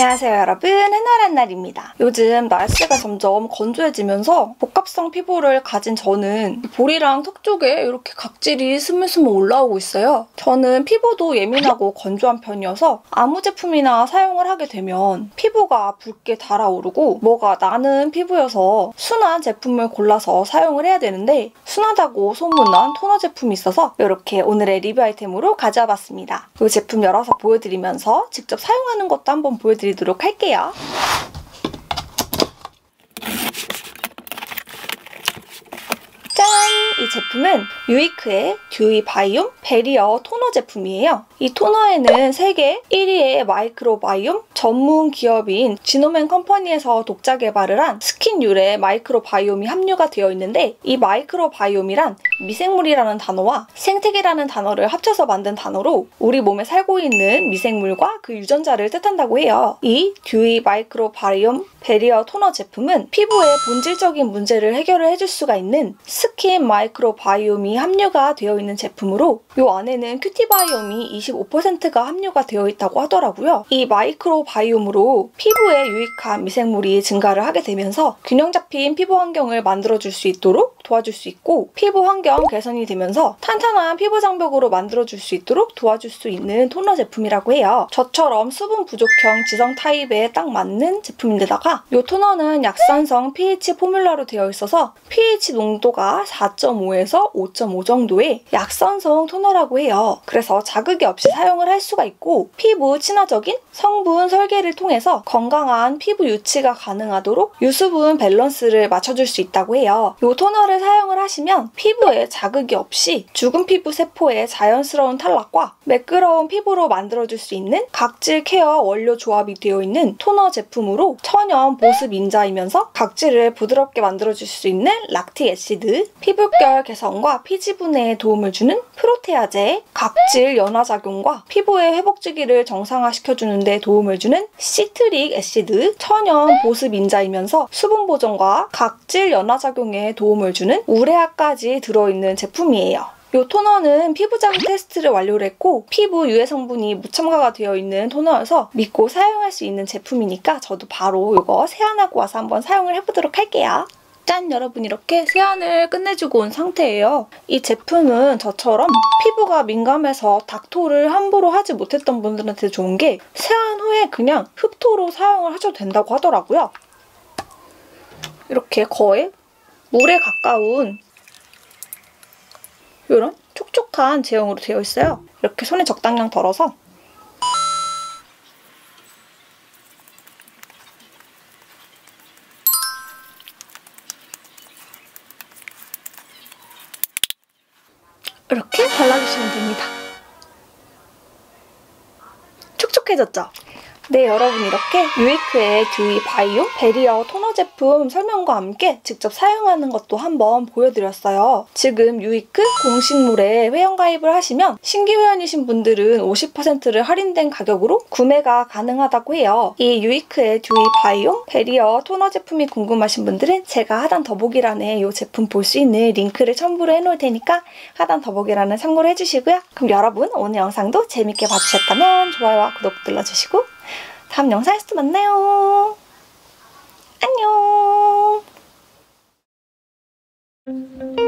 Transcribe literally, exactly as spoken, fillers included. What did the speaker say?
안녕하세요 여러분, 해나란 날입니다. 요즘 날씨가 점점 건조해지면서 복합성 피부를 가진 저는 볼이랑 턱 쪽에 이렇게 각질이 스물스물 올라오고 있어요. 저는 피부도 예민하고 건조한 편이어서 아무 제품이나 사용을 하게 되면 피부가 붉게 달아오르고 뭐가 나는 피부여서 순한 제품을 골라서 사용을 해야 되는데 순하다고 소문난 토너 제품이 있어서 이렇게 오늘의 리뷰 아이템으로 가져와 봤습니다. 이 제품 열어서 보여드리면서 직접 사용하는 것도 한번 보여드리도록 할게요. 짠! 이 제품은 유이크의 듀이 바이옴 베리어 토너 제품이에요. 이 토너에는 세계 일 위의 마이크로바이옴 전문 기업인 지노맨 컴퍼니에서 독자 개발을 한 스킨 유래 마이크로바이옴이 함유가 되어 있는데 이 마이크로바이옴이란 미생물이라는 단어와 생태계라는 단어를 합쳐서 만든 단어로 우리 몸에 살고 있는 미생물과 그 유전자를 뜻한다고 해요. 이 듀이 마이크로바이옴 베리어 토너 제품은 피부의 본질적인 문제를 해결을 해줄 수가 있는 스킨 마이크로바이옴이 함유가 되어 있는 제품으로 이 안에는 큐티바이옴이 이십오 퍼센트가 함유가 되어 있다고 하더라고요. 이 마이크로바이옴으로 피부에 유익한 미생물이 증가를 하게 되면서 균형 잡힌 피부 환경을 만들어줄 수 있도록 도와줄 수 있고 피부 환경 개선이 되면서 탄탄한 피부 장벽으로 만들어줄 수 있도록 도와줄 수 있는 토너 제품이라고 해요. 저처럼 수분 부족형 지성 타입에 딱 맞는 제품인데다가 이 토너는 약산성 피에이치 포뮬러로 되어 있어서 피에이치 농도가 사 점 오에서 오 점 오 정도의 약산성 토너라고 해요. 그래서 자극이 없이 사용을 할 수가 있고 피부 친화적인 성분 설계를 통해서 건강한 피부 유치가 가능하도록 유수분 밸런스를 맞춰줄 수 있다고 해요. 이 토너를 사용을 하시면 피부에 자극이 없이 죽은 피부 세포의 자연스러운 탈락과 매끄러운 피부로 만들어줄 수 있는 각질 케어 원료 조합이 되어 있는 토너 제품으로 천연 보습 인자이면서 각질을 부드럽게 만들어줄 수 있는 락틱 애시드, 피부결 개선과 피지 분해에 도움을 주는 프로테아제, 각질 연화 작용과 피부의 회복 주기를 정상화시켜주는 데 도움을 주는 시트릭 애시드, 천연 보습 인자이면서 수분 보존과 각질 연화 작용에 도움을 주는 우레아까지 들어있는 제품이에요. 이 토너는 피부 자극 테스트를 완료를 했고 피부 유해 성분이 무첨가가 되어 있는 토너여서 믿고 사용할 수 있는 제품이니까 저도 바로 이거 세안하고 와서 한번 사용을 해보도록 할게요. 짠! 여러분 이렇게 세안을 끝내주고 온 상태예요. 이 제품은 저처럼 피부가 민감해서 닥토를 함부로 하지 못했던 분들한테 좋은 게 세안 후에 그냥 흡토로 사용을 하셔도 된다고 하더라고요. 이렇게 거의 물에 가까운 이런 촉촉한 제형으로 되어 있어요. 이렇게 손에 적당량 덜어서 이렇게 발라주시면 됩니다. 촉촉해졌죠? 네, 여러분 이렇게 유이크의 듀이 바이옴 베리어 토너 제품 설명과 함께 직접 사용하는 것도 한번 보여드렸어요. 지금 유이크 공식몰에 회원가입을 하시면 신규 회원이신 분들은 오십 퍼센트를 할인된 가격으로 구매가 가능하다고 해요. 이 유이크의 듀이 바이옴 베리어 토너 제품이 궁금하신 분들은 제가 하단 더보기란에 이 제품 볼 수 있는 링크를 첨부를 해놓을 테니까 하단 더보기란을 참고를 해주시고요. 그럼 여러분 오늘 영상도 재밌게 봐주셨다면 좋아요와 구독 눌러주시고 다음 영상에서 또 만나요. 안녕.